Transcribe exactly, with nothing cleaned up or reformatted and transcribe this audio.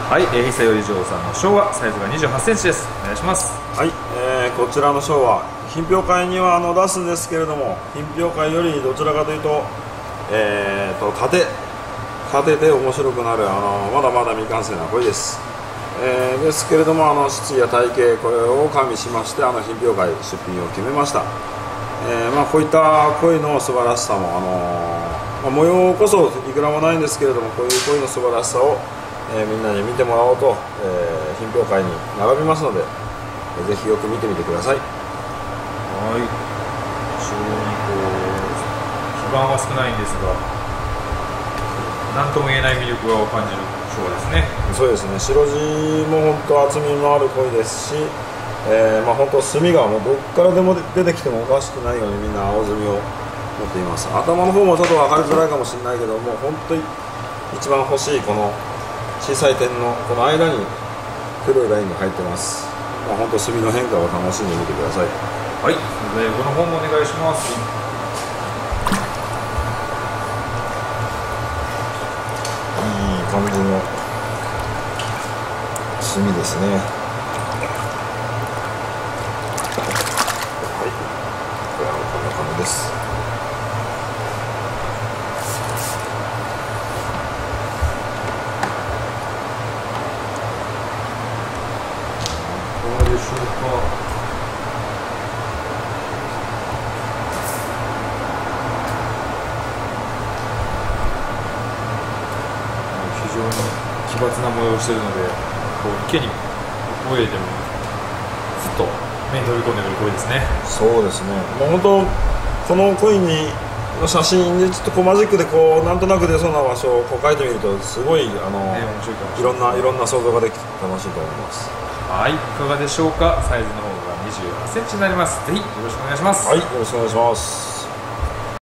はい、えー、久より嬢さんの昭和サイズがにじゅうはちセンチです。お願いします。 はい、えー、こちらの賞は品評会にはあの出すんですけれども、品評会よりどちらかというと、えーと縦縦で面白くなるあのまだまだ未完成な鯉です。えー、ですけれども、あの質や体型これを加味しましてあの品評会出品を決めました。えーまあ、こういった鯉の素晴らしさも、あのーまあ、模様こそいくらもないんですけれども、こういう鯉の素晴らしさを、えー、みんなに見てもらおうと、えー、品評会に並びますので、えー、ぜひよく見てみてください。 はい、非常にこう基盤は少ないんですが、何とも言えない魅力を感じる賞ですね。 そうですね、白地も本当厚みのある鯉ですし、えーまあ、本当墨がもうどっからでも出てきてもおかしくないようにみんな青墨を持っています。頭の方もちょっと分かりづらいかもしれないけども、本当に一番欲しいこの小さい点のこの間に黒いラインが入ってます。まあ、本当墨の変化を楽しんでみてください。 はい、それでこの本もお願いします。 いい感じの墨ですね。です。 どうでしょうか。非常に奇抜な模様をしているので、こう池に泳いでもずっと目に飛び込んでくる鯉ですね。 そうですね。もう本当この鯉にの写真でちょっとこうマジックでこうなんとなく出そうな場所をこう描いてみるとすごいあの、ね、面白いかもしれない。いろんないろんな想像ができて楽しいと思います。 はい、いかがでしょうか。サイズの方がにじゅうはちセンチになります。ぜひよろしくお願いします。 はい、よろしくお願いします。